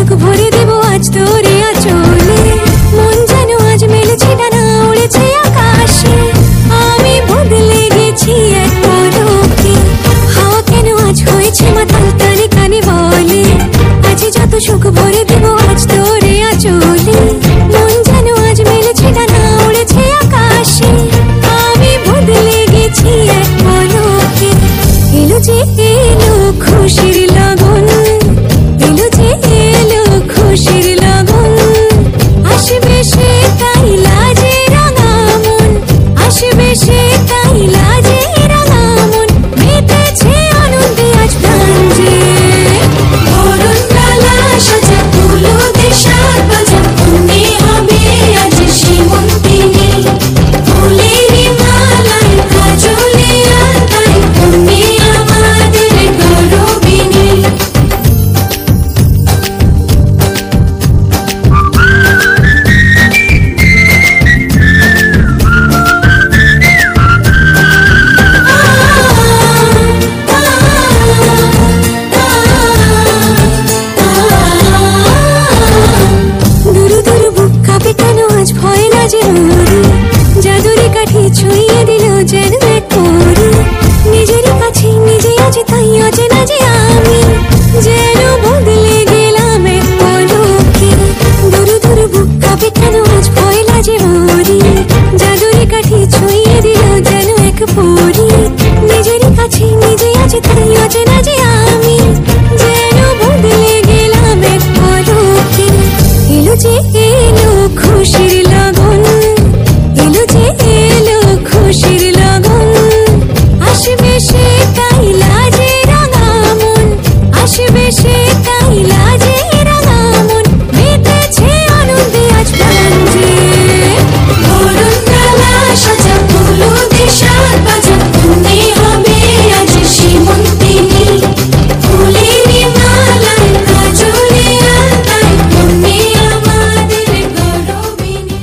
ভরে দেব আজ তোরে আঁচলে। মন যেন আজ মেলেছে ডানা, উড়েছে আকাশে। আমি বদলে গেছি এক পলকে, হাওয়া কেন আজ হয়েছে মাতাল তারে কানে বলে। আজ যত সুখ ভরে দেব আজ তোরে আঁচলে। মন যেন আজ মেলেছে ডানা, উড়েছে আকাশে। আমি বদলে গেছি এক পলকে। এলো যে এলো খুশির লগন, এলো যে এলো খুশির লগন। আসবে সে তাই লাজে রাঙা মন, আসবে সে তাই লাজে রাঙা মন। মেতেছে আনন্দে আজ প্রাণ যে। বরণ ডালা সাজা তুলো দেশার বাজা, মনে হবে আজ সীমন্তিনী। ফুলেরই মালায় কাজলে আলতায়, তুমি আমাদের গৌরবিনী। দুরু দুরু বুক কাঁপে কেন আজ ভয় লাজে ওরে। জাদুরি কাঠি ছুঁয়ে দিল যেন এক পরি। নিজেরই কাছে নিজে আছি তাই অচেনা যে আমি, যেন বদলে গেলাম এক পলকে। দুরু দুরু বুক কাঁপে কেন আজ ভয় লাজে ওরে। জাদুরি কাঠি ছুঁয়ে দিল যেন এক পরি। নিজেরই কাছে নিজে আছি তাই অচেনা যে আমি, যেন বদলে গেলাম এক পলকে। এলো যে এলো খুশির লগন, এলো যে এলো খুশির লগন। আসবে সে তাই লাজে রাঙা মন, আসবে সে তাই লাজে রাঙা মন। মেতেছে আনন্দে আজ প্রাণ যে। বরণ ডালা সাজা তুলো দেশার বাজা, তুমি হবে আজ সীমন্তিনী। ফুলেরই মালায় কাজলে আলতায়, তুমি আমাদের গৌরবিনী।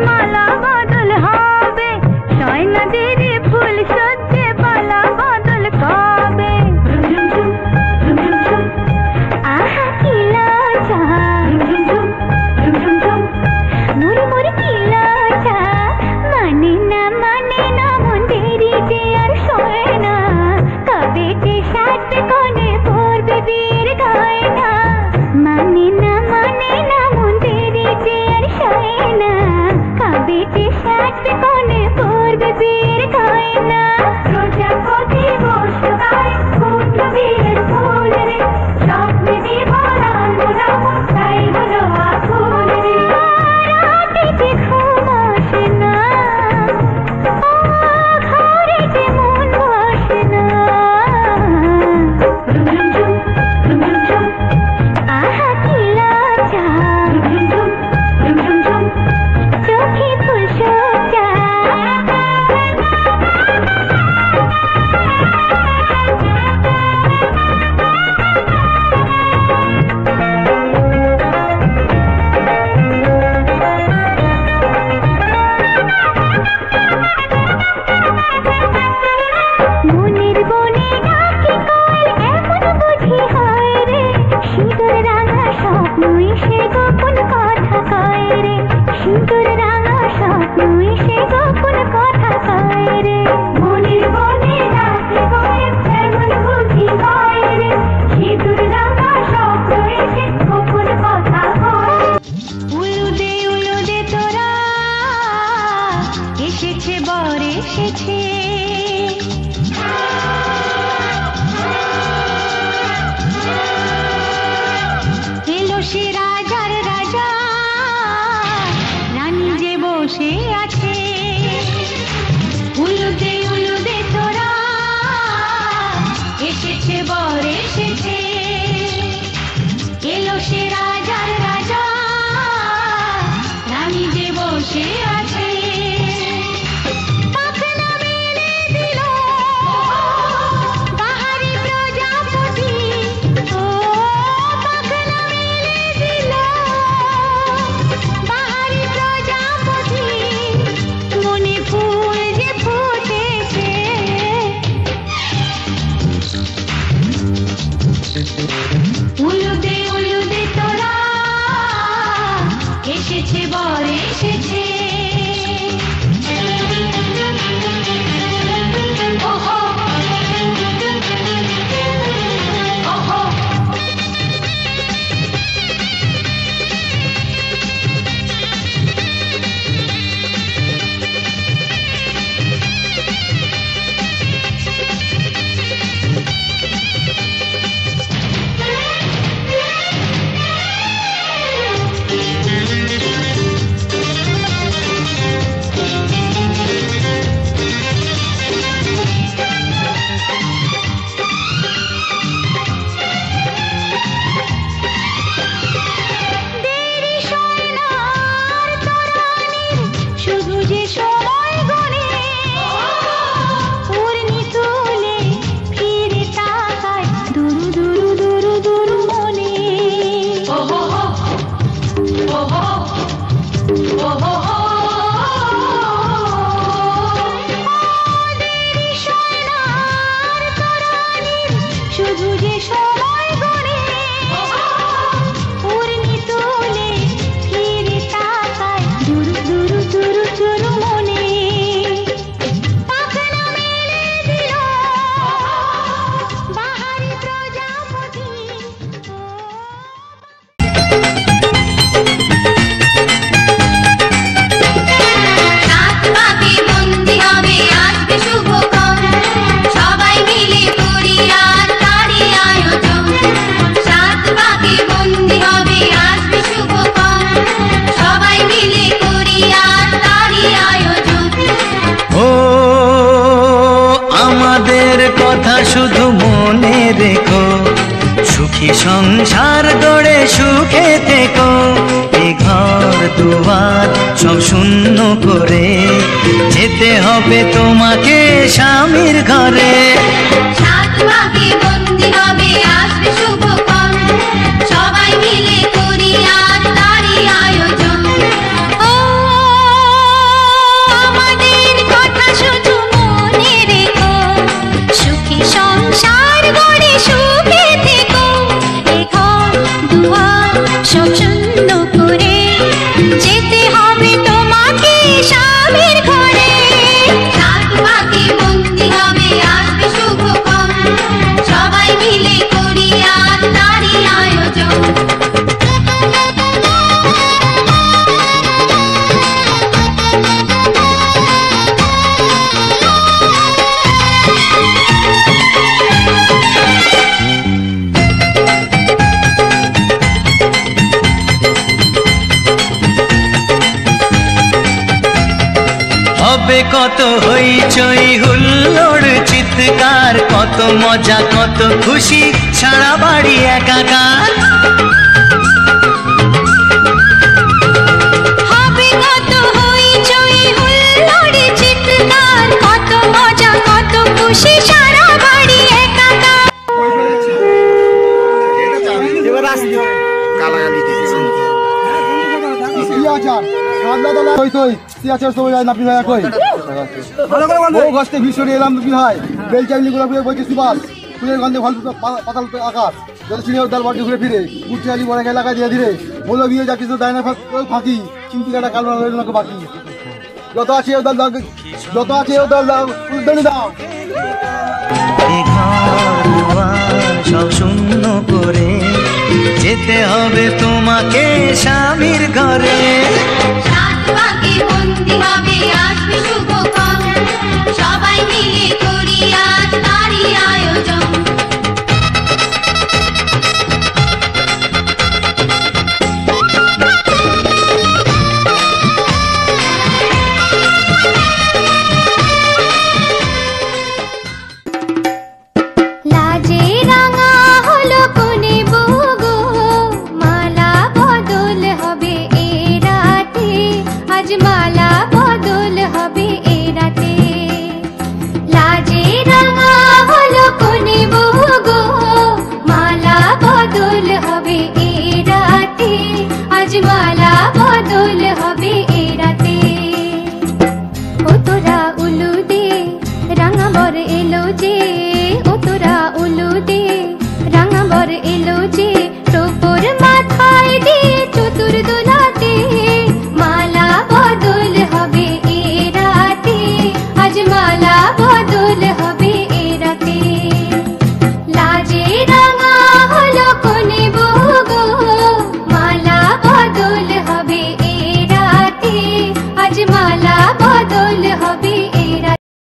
মালা বদল হবে, সয়না দেরি ফুল সজ্জে পালা বদল কবে। আহা কি লজ্জা, মুড়ি মুড়ি কি লজ্জা, মানে না মন দেরি যে আর সয় না, কবে যে সাজবে কোণে পড়বে বিয়ের গয়না। মানে না মন দেরি যে আর সয় না, কবে যে সাজবে কোণে পড়বে বিয়ের গয়না। প্রজাপতি বসে গায় কোন বিয়ের ফুল রে, স্বপ্নে বিভরানো রাম তাই হলো আকুল রে। রাতে যে ঘুম আসে না, ঘরে যে মন বসে না। আহা কি লজ্জা, চোখে ফুল সজ্জা। মনের বনে ডাকে কোয়েল এমন বুঝি হয় রে, সিঁদুর রাঙা স্বপ্ন এসে গোপন কথা কয় রে, সিঁদুর রাঙা স্বপ্ন এসে গোপন কথা কয় রে। মনের বনে ডাকে কোয়েল এমন বুঝি হয় রে, সিঁদুর রাঙা স্বপ্ন এসে গোপন কথা কয়। উলুদে তোরা এসেছে বর এসেছে, এলো সে রাজার রাজা, রানী যে বসে আছে। উলুদে তোরা এসেছে বর এসেছে, এলো সে রাজার রাজা, রানী যে বসে আছে। পাখনা মেলে দিল বাহারি প্রজাপতি, ও পাখনা মেলে দিল বাহারি প্রজাপতি, মনে ফুল যে ফুটেছে। উলুদে তোরা এসেছে বর এসেছে। ওহো ওহো দেরি সয় না আর তরানির, শুধু যে সময় গনে, পূর্ণি তুলে ফিরে তাকায় দুরু দুরু দুরু দুরু মনে। ওহো ওহো ওহো দেরি সয় না আর তরানির, শুধু যে সময় গনে, পূর্ণি তুলে ফিরে তাকায় দুরু দুরু দুরু দুরু মনে। পাখনা মেলে দিল বাহারি প্রজাপতি, সাত পাকে বন্দি হবে আসবে শুভক্ষণ, সবাই মিলে করি আর তারই আয়োজন। সাত পাকে বন্দি হবে আসবে শুভক্ষণ, সবাই মিলে করি আর তারই আয়োজন। ও আমাদের কথা শুধু মনে রেখো, সুখী সংসার গড়ে সুখে থেকো। এ ঘর দুয়ার সব শূন্য করে যেতে হবে তোমাকে স্বামীর ঘরে। সাত পাকে বন্দি হবে আসবে শুভক্ষণ, সবাই মিলে করি আর তারই আয়োজন। ও হবে কত হইচই হুল্লোড় চিৎকার, কত মজা কত খুশি সারা বাড়ি একাকার। হবে কত হইচই হুল্লোড় চিৎকার, কত মজা কত খুশি সারা বাড়ি একাকার। এবার আসছে গালাগালি দিতেছে এলাম ভাই বেল চাইনি বলছে সুবাস ফুলের গন্ধে ফল পাতাল আকাশ যত চিনি দাল বাড়ি ঘুরে ফিরে কুচি আলি বড় এলাকা দিয়ে ধীরে বলো গিয়ে যা কিছু দায় না ফাঁকি চিন্তি কাটা কাল বাকি যত আছে যত আছে দাও এ ঘর দুয়ার সব শূন্য করে যেতে হবে তোমাকে স্বামীর ঘরে। সাত পাকে বন্দি হবে আসবে শুভক্ষণ, সবাই মিলে করি আজ তারই আয়োজন। লাজে রাঙা হলো কোনে বউ গো, মালা বদল হবে এ রাতে, আজ মালা বদল হবে এ রাতে। লাজে রাঙা হলো কোনে বউ গো, মালা বদল হবে এ রাতে, আজ মালা বদল হবে এ রাতে। ও তোরা উলু দে রাঙা বর এলো যে, ও তোরা উলু দে রাঙা বর এলো যে, টোপর মাথায় দিয়ে চতুর দোলাতে, মালা বদল হবে এ রাতে, আজ মালা বদল হবে এ রাতে। লাজে রাঙা হলো কোনে বউ গো, মালা বদল হবে এ রাতে, আজ মালা বদল হবে এ রাতে।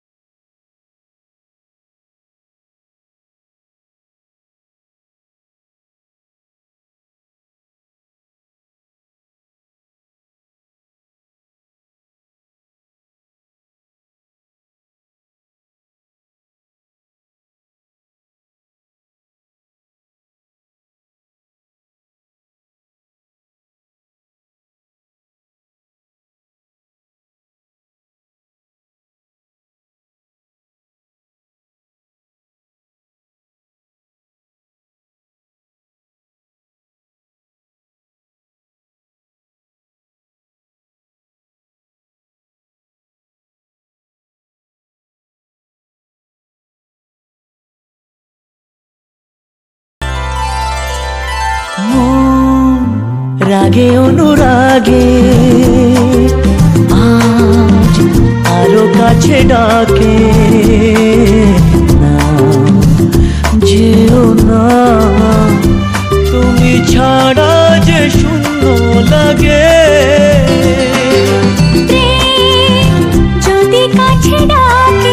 মন রাগে অনুরাগে আজ আরো কাছে ডাকে, না যেও না তুমি ছাড়া যে শূন্য লাগে। প্রেম যদি কাছে ডাকে,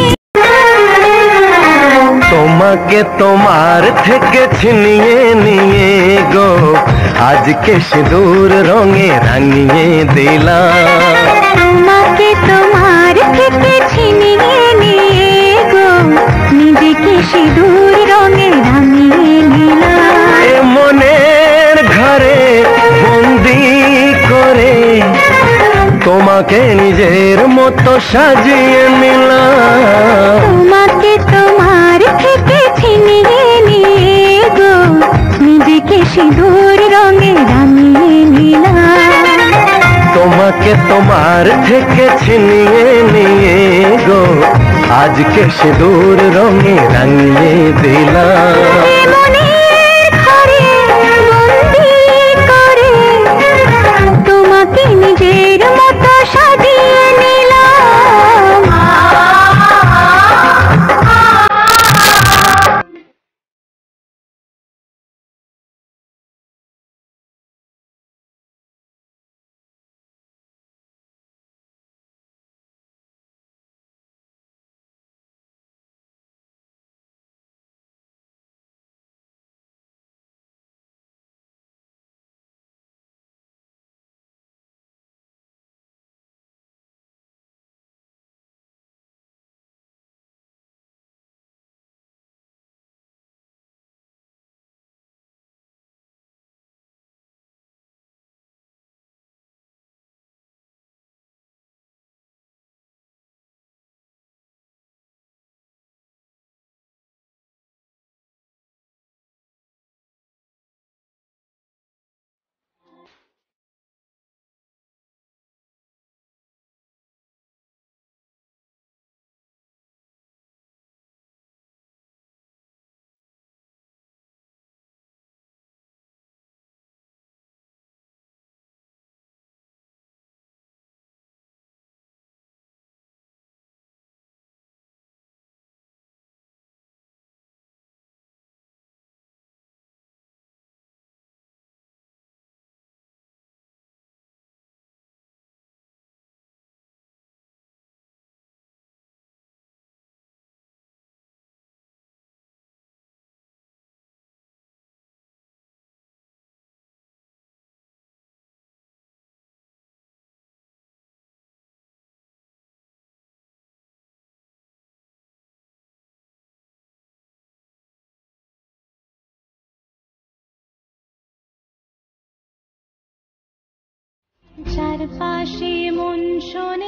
তোমাকে তোমার থেকে ছিনিয়ে নিয়ে গো আজকে সিঁদুর রঙে রাঙিয়ে দিলাম। তোমাকে তোমার থেকে ছিনিয়ে নিয়ে গো, নিজেকে সিঁদুর রঙে রাঙিয়ে নিলাম। এ মনের ঘরে বন্দি করে তোমাকে নিজের মতো সাজিয়ে নিলাম। তোমাকে তোমার থেকে ছিনিয়ে নিয়ে গো, নিজেকে সিঁদুর রঙে রাঙিয়ে নিলাম। তোমাকে তোমার থেকে ছিনিয়ে নিয়ে গো আজকে সিঁদুর রঙে রাঙিয়ে দিলাম। মনের ঘরে বন্দি করে তোমাকে নিজের মতো সাজিয়ে চারপাশে মন শোনে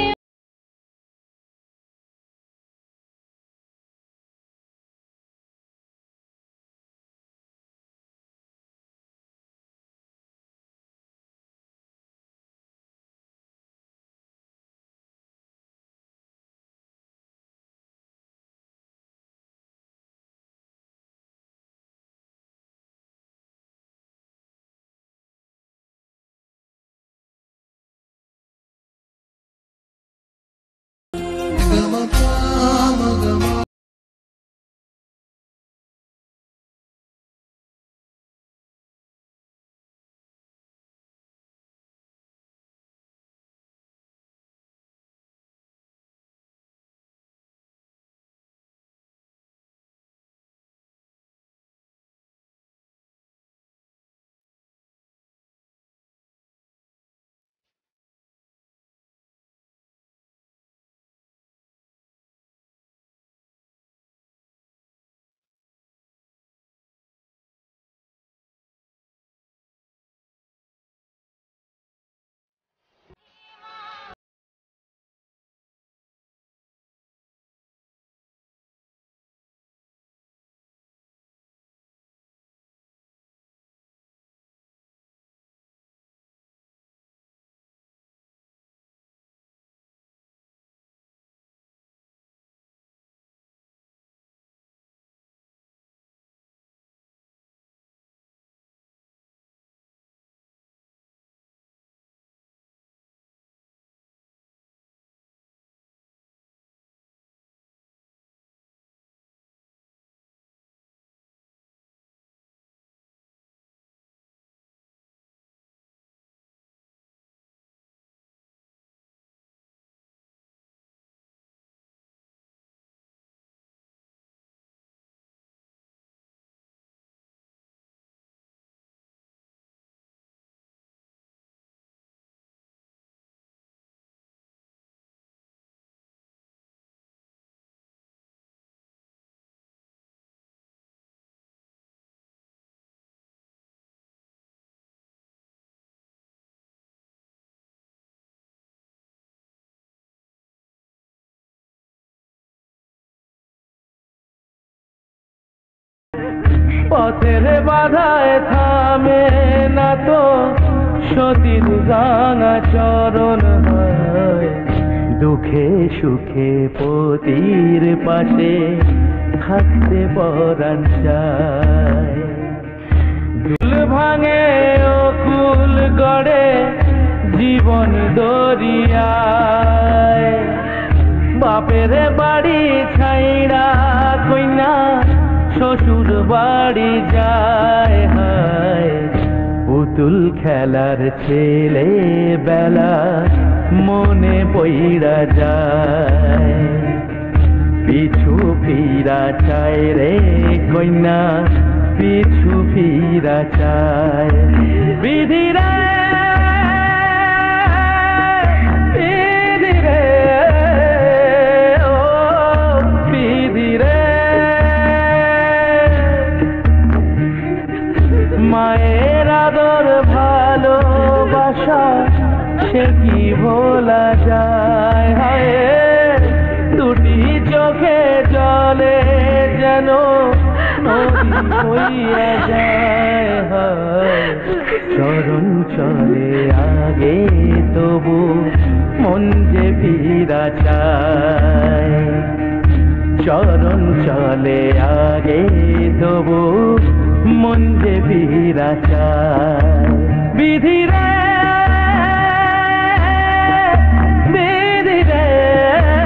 পথের বাধায় থামে না তো সতীর রাঙা চরণ হয় দুঃখে সুখে পতির পাশে থাকতে পরাণ চায় দুল ভাঙে ও কুল গড়ে জীবন দরিয়ায় বাপের বাড়ি ছাইড়া কইনা শ্বশুর বাড়ি যায় হায় পুতুল খেলার ছেলে বেলা মনে পইড়া যায় পিছু ফিরা চায় রে কইনা পিছু ফিরা চায় বিধিরা মায়ের আদর ভালোবাসা সে কি ভোলা যায় হায় দুটি চোখে জলে যেন নদী হইয়া যায় হায় চরণ চলে আগে তবু মন যে ফিরা চায় চরণ চলে আগে তবু মন যে ফিরা চায়